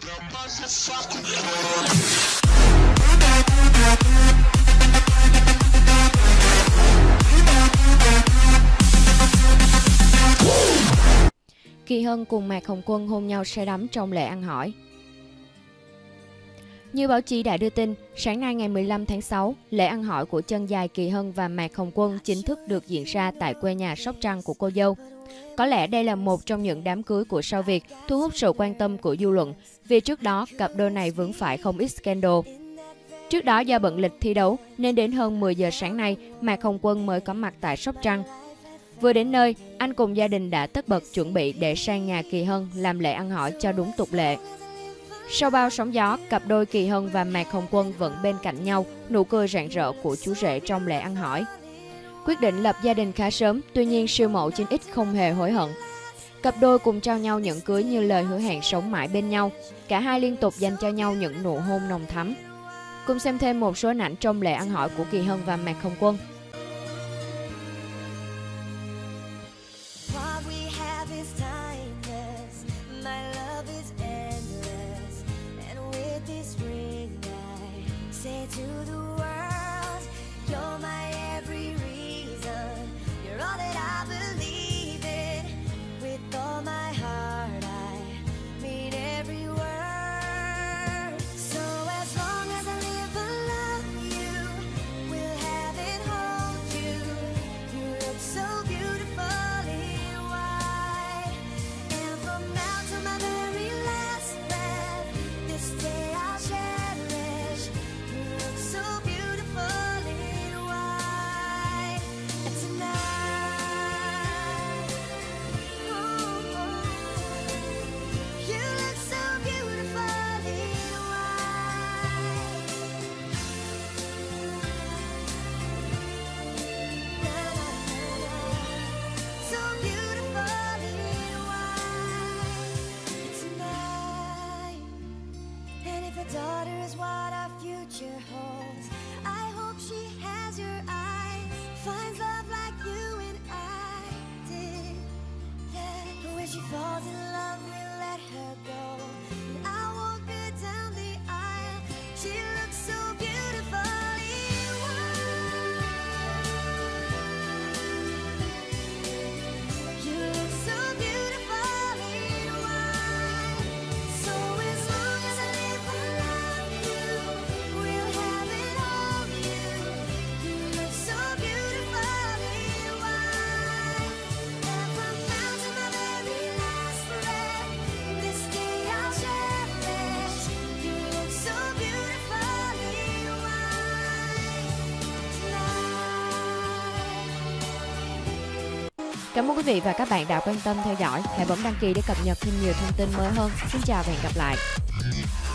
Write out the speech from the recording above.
Kỳ Hân cùng Mạc Hồng Quân hôn nhau say đắm trong lễ ăn hỏi. Như báo chí đã đưa tin, sáng nay ngày 15 tháng 6, lễ ăn hỏi của chân dài Kỳ Hân và Mạc Hồng Quân chính thức được diễn ra tại quê nhà Sóc Trăng của cô dâu. Có lẽ đây là một trong những đám cưới của sao Việt thu hút sự quan tâm của dư luận, vì trước đó cặp đôi này vướng phải không ít scandal. Trước đó do bận lịch thi đấu nên đến hơn 10 giờ sáng nay, Mạc Hồng Quân mới có mặt tại Sóc Trăng. Vừa đến nơi, anh cùng gia đình đã tất bật chuẩn bị để sang nhà Kỳ Hân làm lễ ăn hỏi cho đúng tục lệ. Sau bao sóng gió, cặp đôi Kỳ Hân và Mạc Hồng Quân vẫn bên cạnh nhau, nụ cười rạng rỡ của chú rể trong lễ ăn hỏi. Quyết định lập gia đình khá sớm, tuy nhiên siêu mẫu 9X không hề hối hận. Cặp đôi cùng trao nhau nhẫn cưới như lời hứa hẹn sống mãi bên nhau. Cả hai liên tục dành cho nhau những nụ hôn nồng thắm. Cùng xem thêm một số hình ảnh trong lễ ăn hỏi của Kỳ Hân và Mạc Hồng Quân. Daughter is what our future holds. I hope she has your eyes, finds love like you and I did. Yeah, but when she falls in love, we'll let her go. And I walk her down the aisle. She looks so beautifully wild. You look so beautifully wild. So as long as I live for love you, we'll have it all you. You look so beautifully wild. And from now to my very last breath, this day I'll cherish. You look so beautifully wild tonight. Cảm ơn quý vị và các bạn đã quan tâm theo dõi. Hãy bấm đăng ký để cập nhật thêm nhiều thông tin mới hơn. Xin chào và hẹn gặp lại.